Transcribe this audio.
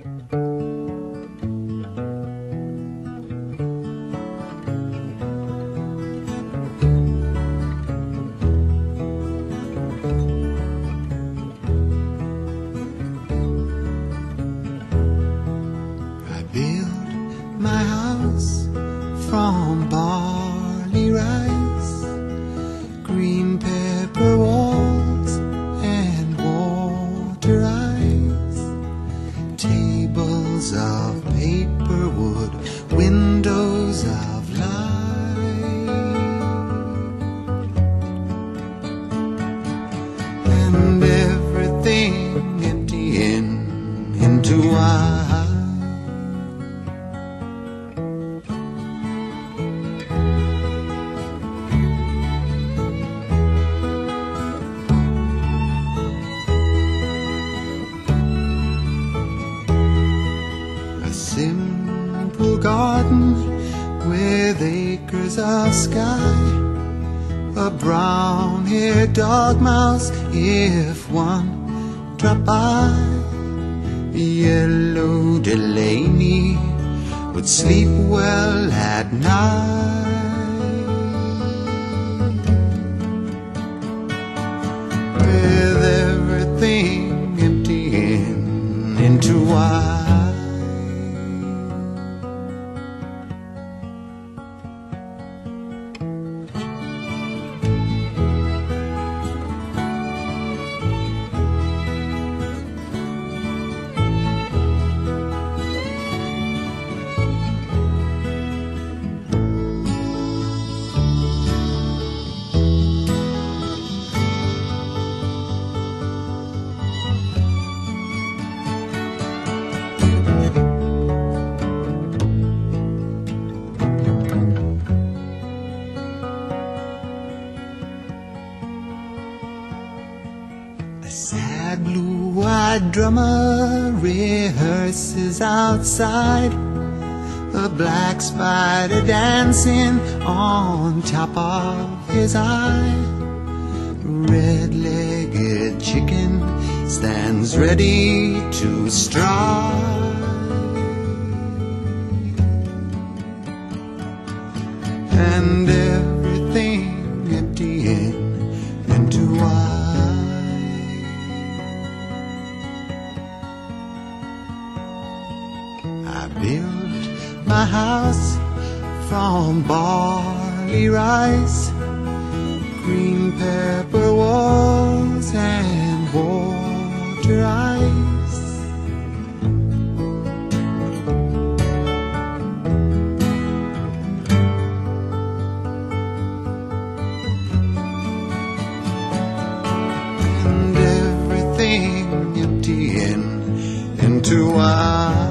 My house from barley rice, green pepper walls and water ice, tables of paper wood, windows of light, and everything emptying into white. A simple garden with acres of sky, a brown-haired dormouse if one drop by. Yellow Delaney would sleep well at night, with everything emptying into white. A sad blue-eyed drummer rehearses outside, a black spider dancing on top of his eye. Red-legged chicken stands ready to strike, and everything emptying into white. I built my house from barley rice, green pepper walls and water ice, and everything emptying into white.